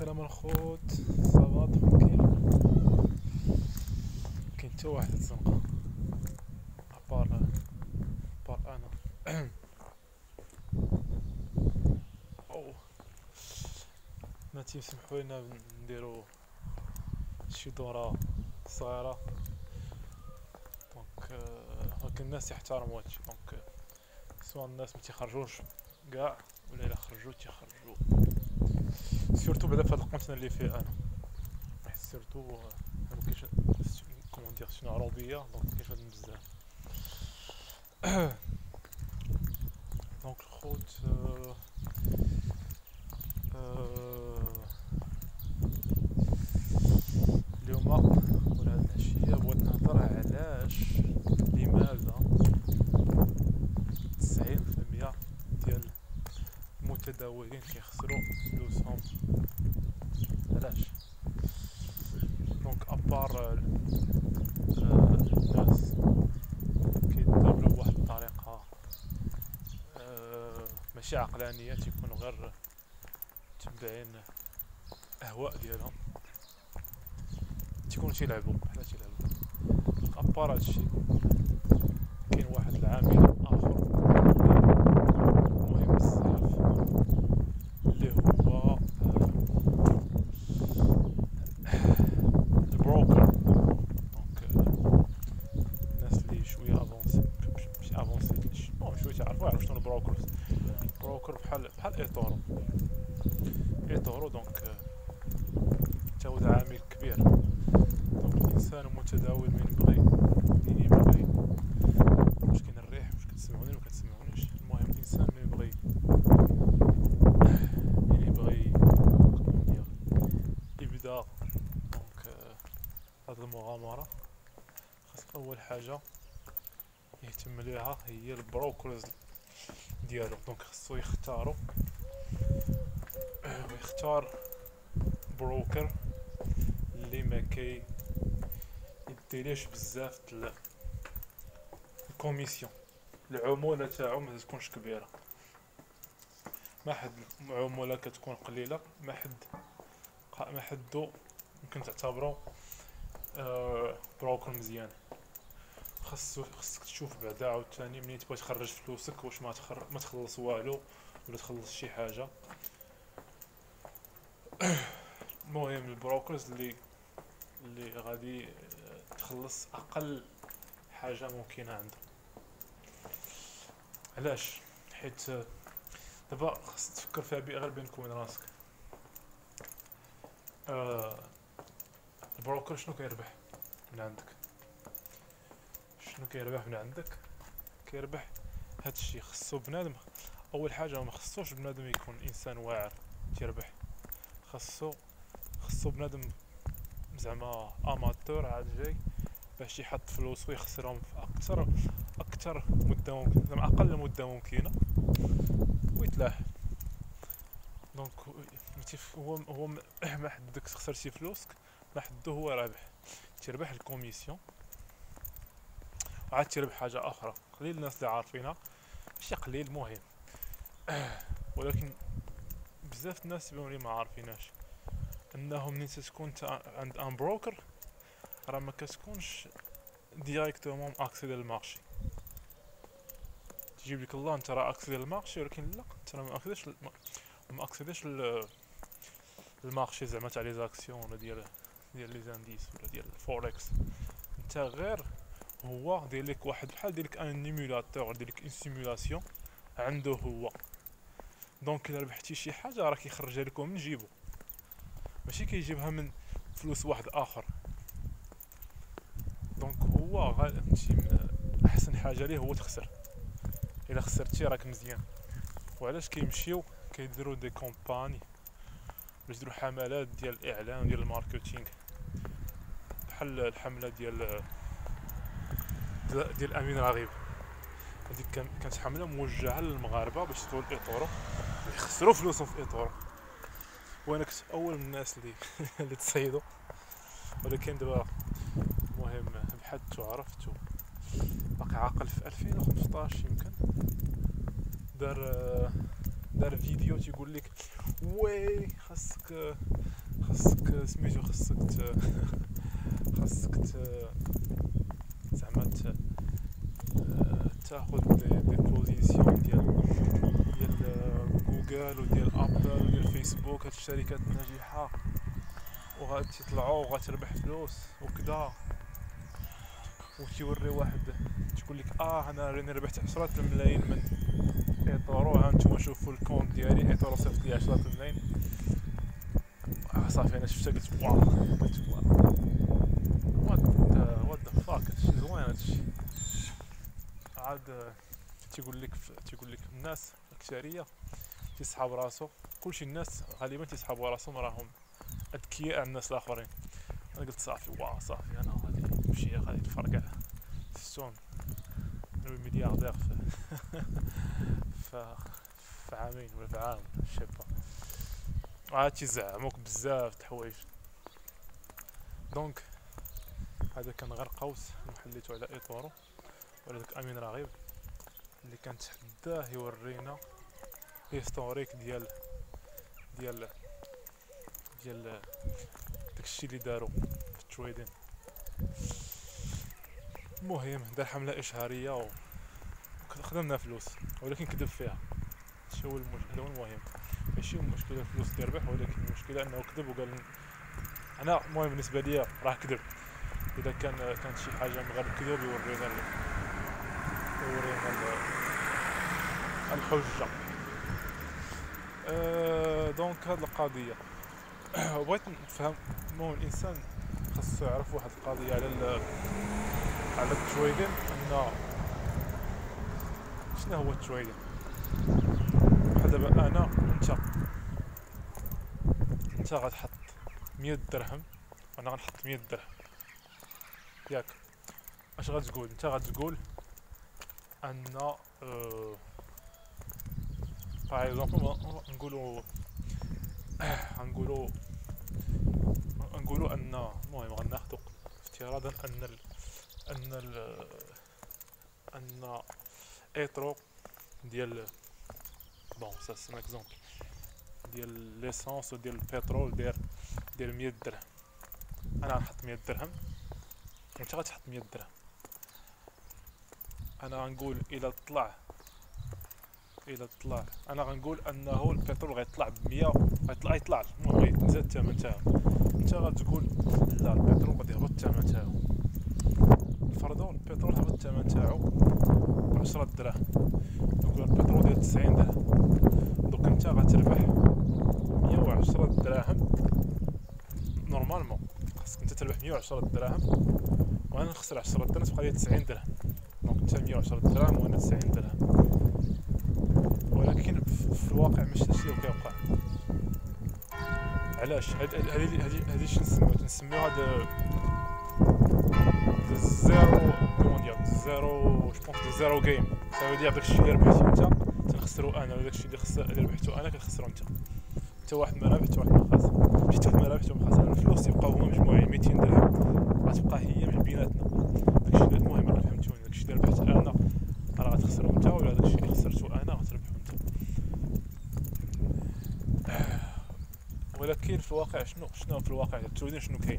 السلام الخوت. صافا ترونكيل، مكاين حتى واحد الزنقة ابار انا. او ما تيسمحوا لنا نديرو شي دورة صغيرة، دونك ولكن الناس يحترموا هادشي. دونك سواء الناس ما تيخرجوش كاع، ولا الا خرجوا تيخرجوا سورتو بعدا في هاد القنتنا اللي فيه انا، حيت سورتو مكاينش كومون دير شنو عربية، دونك مكاينش هاد بزاف. دونك الخوت اليوم ولا هاد العشية بغيت نهضر علاش لماذا 90% ديال المتداولين كيخسروا فلوسهم. علاش؟ دونك ابار الناس كيداولوا بواحد الطريقة ماشي عقلانية، تيكونوا غير متبعين اهواء ديالهم، تيكونوا تيلعبوا بحال تيلعبوا. ابار هادشي كاين واحد العامل اخر مهم بزاف اللي هو البروكر. دونك الناس اللي شويه افونسي، ماشي افونسي، المهم شويه يعرفوا شنو البروكرز. البروكر بحال ايتورو دونك تا هو عامل كبير. دونك الانسان المتداول منين يبغي، واش كاين الريح، واش كتسمعوني ولا كتسمعونيش؟ المهم الانسان من يبغي كومون دير يبدا دونك هاد المغامرة، خاص اول حاجة يهتم ليها هي البروكرز ديالو. دونك خصو يختار بروكر اللي ما يديليش بزاف الكوميسيون، العمولة تاعو ما تكونش كبيرة. ما حد العمولة كتكون قليلة، ما حدو ممكن تعتبرو بروكر مزيان. خصك تشوف بعدا عاوتاني منين تبغي تخرج فلوسك، واش ما تخلص والو ولا تخلص شي حاجة. المهم البروكرز اللي غادي تخلص اقل حاجة ممكنة عنده. علاش؟ حيت دابا خصك تفكر فيها غير بينك وبين راسك. البروكر شنو كيربح من عندك؟ كيربح هادشي. خصو بنادم اول حاجه، ما خصوش بنادم يكون انسان واعر تيربح. خصو بنادم زعما اماتور عاد جاي باش يحط فلوس ويخسرهم في اكثر مده ممكن، زعما اقل مده ممكنه، ويتلاح. دونك هو ما حدك خسرتي فلوسك، ما حدو هو رابح. تربح الكوميسيون، وعاد تربح حاجه اخرى قليل الناس اللي عارفينها، ماشي قليل مهم، ولكن بزاف الناس اللي ما عارفيناش انهم ملي تكون عند ان بروكر راه ما كتكونش ديريكتومون اكسيدي للمارشي. تجيب لك الله انت راه اكسيدي للمارشي، ولكن لا، انت راه ما اكسيديش المارشي زعما تاع لي زاكسيون ولا ديال لي زانديس ولا ديال الفوركس. انت غير هو داير لك واحد بحال داير لك ان ايمولاتور، داير لك ان سيمولاسيون عنده هو. دونك الا ربحتي شي حاجه راه كيخرجها لكم من جيبو، ماشي كيجيبها من فلوس واحد اخر. دونك هو فهمتي احسن حاجه ليه هو تخسر. الا خسرتي راك مزيان. وعلاش كيمشيو كيديروا دي كومباني باش يديروا حملات ديال الاعلان ديال الماركتينغ، بحال الحمله ديال امين رغيب. هذيك كانت حمله موجهه للمغاربه باش يدخلوا الايطورو يخسروا فلوسهم في ايطورو، وانا كنت اول من الناس اللي تصيدوا. ولكن دابا المهم بحثت وعرفت، باقي عاقل في 2015 يمكن دار فيديو تيقول لك وي خاصك خاصك سميتو خاصك زعما تاخد دي بوزيسيون ديال جوجل وديال ابل وديال فيسبوك، هاد الشركات الناجحة وغادي تطلعوا وغتربح فلوس وكذا، وتوري واحد تقول لك انا راني ربحت 10 ملايين من ايطورو، ها نتوما شوفوا الكونت ديالي ايطورو صيفط لي 10 ملايين. صافي انا شفتها قلت واو، قلت وات ذا فاك، هادشي زوين هادشي. عاد تيقول لك الناس اكثريه تيسحاب راسو، كلشي الناس غالبا تيسحابوا راسهم راهم اذكياء على الناس الاخرين. انا قلت صافي واو صافي انا غادي نمشي غادي نفرقع السون نولي ملياردير في في عامين ولا في عام شابه. عاد تيزعموك بزاف د الحوايج. دونك هذا كان غير قوس نحليتو على ايطورو، ولا داك امين رغيب اللي كان تحداه يورينا هيستوريك ديال داكشي اللي دارو في التريدين. المهم دار حملة إشهارية وخدمنا فلوس، ولكن كذب فيها. هادشي هو هذا هو المهم، ماشي المشكلة الفلوس اللي ربح، ولكن المشكلة انه كذب وقال انا. المهم بالنسبة ليا راه كذب. اذا كانت شي حاجة من غير الكذب يورينا الحجة. دونك هاد القضية بغيت نفهم. المهم الانسان خاصو يعرف واحد القضية على التريدين، ان شنو هو التريدين. بحال دابا انا انت غتحط 100 درهم وانا غنحط 100 درهم ياك. اش غتقول انت؟ غتقول ان باغ اكزومبل نقولوا ان المهم غناخدو افتراضا ان ايترو ديال بون سا سي اكزومبل ديال ليسونس وديال البترول ديال 100 درهم. انا غنحط 100 درهم وانت غتحط 100 درهم. انا غنقول الى طلع انا غنقول انه البترول غيطلع ب 100، يطلع المهم غيتنزل الثمن تاعو. انت غتقول لا البترول غادي يهبط الثمن تاعو. فرضوا البترول هبط الثمن تاعو ب 10 دراهم، نقول البترول ديال 90 درهم. دوك انت غتربح 110 دراهم. نورمالمون خاصك انت تربح 110 دراهم وانا نخسر 10 درهم، تبقى لي 90 درهم. دونك انت 110 دراهم وانا 90 درهم. ولكن في الواقع ماشي هادشي اللي كيوقع. علاش؟ هادي شنو نسميو هاد زيرو كومونديال زيرو زيرو جيم. سافو دير داكشي اللي ربحتي انت تنخسرو انا، ولا داكشي اللي ربحتو انا كنخسرو انت. حتى واحد ما رابح حتى واحد ما خاسر، ماشي حتى واحد ما رابح حتى واحد ما خاسر. الفلوس يبقاو هما مجموعين 200 درهم غتبقى هي من بيناتنا. داكشي اللي المهم راه فهمتوني، داكشي اللي ربحت انا راه غتخسرو انت، ولا داكشي اللي خسرتو انا غتربحو انت. ولكن في الواقع شنو في الواقع التريدين شنو كاين؟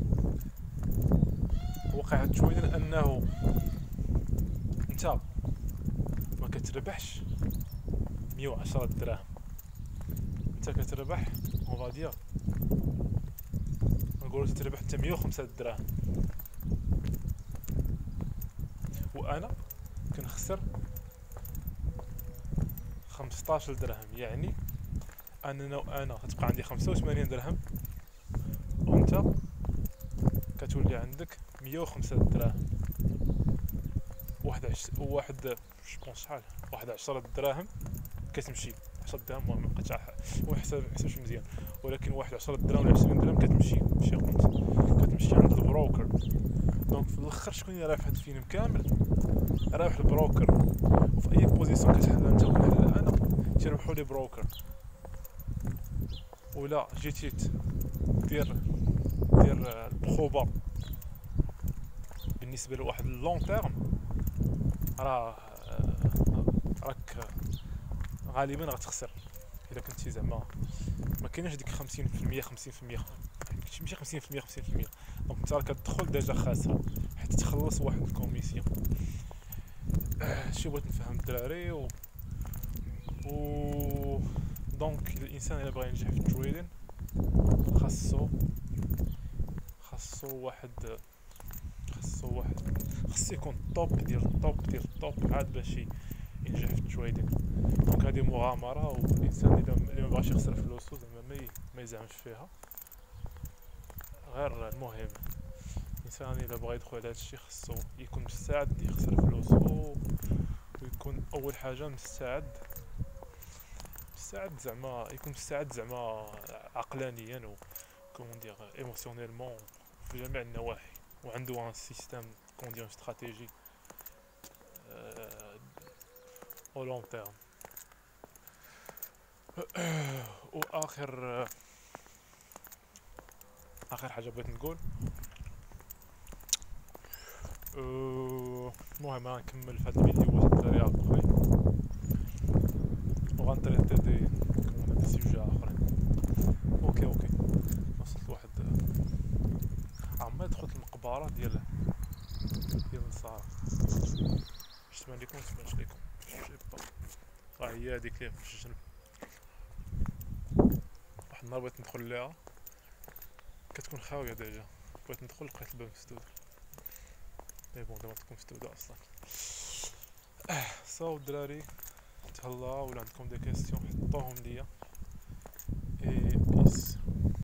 واقع التريدين انه انت ما كتربحش 110 دراهم، انت كتربح اون فادير نقولو تتربح انت 105 دراهم، وانا كنخسر 15 درهم. يعني انا غتبقى عندي 85 درهم وانت كتولي عندك 105 دراهم. واحد جوبونس شحال، واحد 10 دراهم كتمشي. 10 دراهم ما بقيتش حساب مزيان، ولكن واحد 10 دراهم ولا 20 درهم كتمشي ماشي قمت كتمشي عند البروكر. دونك في الاخر شكون اللي رابح هاد الفيلم كامل؟ رابح البروكر. وفي اي بوزيسيون كتحل انت ولا انا تيربحوا لي بروكر. ولا جيتي دير البروبا بالنسبه لواحد اللون تيرم، راك غالبا غتخسر الا كنتي زعما ما كايناش ديك 50% 50%، ماشي 50% 50%. دونك انت راه كتدخل ديجا خاسره حيت تخلص واحد الكوميسيون. هادشي بغيت نفهم الدراري و دونك الانسان الا بغى ينجح في التريدين خاصو خاصو واحد خاصو يكون توب ديال التوب ديال التوب عاد باش ينجح في التريدين. دونك هذه مغامره، والانسان اللي ما بغاش يخسر فلوسو زعما ما يزعمش فيها. غير المهم الانسان الا بغى يدخل على هادشي خاصو يكون مستعد يخسر فلوسو، ويكون اول حاجه مستعد زعما يكون مستعد زعما عقلانيا و كومون دير ايموسيونيلمون في جميع النواحي، وعنده ان سيستيم كومون دير استراتيجي او لون تيرم. واخر اخر حاجه بغيت نقول المهم غنكمل في هاد الفيديو واحد الدراري ابخي، وغنتريتي دي سوجي اخرين. اوكي وصلت لواحد عمال دخلت المقبره ديال النصارى. واش تبان ليكم متبانش ليكم؟ شي با هي هاديك اللي في الجنب. واحد النهار بغيت ندخل ليها كتكون خاويه ديجا، بغيت ندخل لقيت الباب مسدود. مي بون دابا تكون مسدوده اصلا. صاو الدراري تهلاو، ولا عندكم دي كيستيون حطوهم ليا.